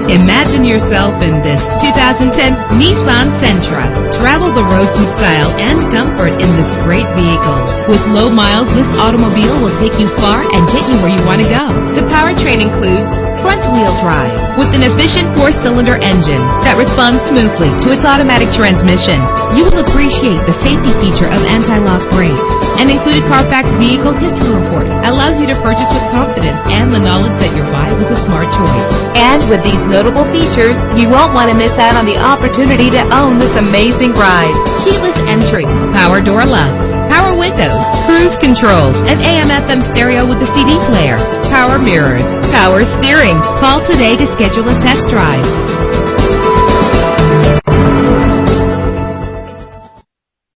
Imagine yourself in this 2010 Nissan Sentra. Travel the roads in style and comfort in this great vehicle. With low miles, this automobile will take you far and get you where you want to go. The powertrain includes front-wheel drive with an efficient 4-cylinder engine that responds smoothly to its automatic transmission. You will appreciate the safety feature of anti-lock brakes. An included Carfax Vehicle History Report allows you to purchase with confidence and the knowledge that your buy was a smart choice. And with these notable features, you won't want to miss out on the opportunity to own this amazing ride. Keyless entry, power door locks, power windows, cruise control, an AM/FM stereo with a CD player, power mirrors, power steering. Call today to schedule a test drive.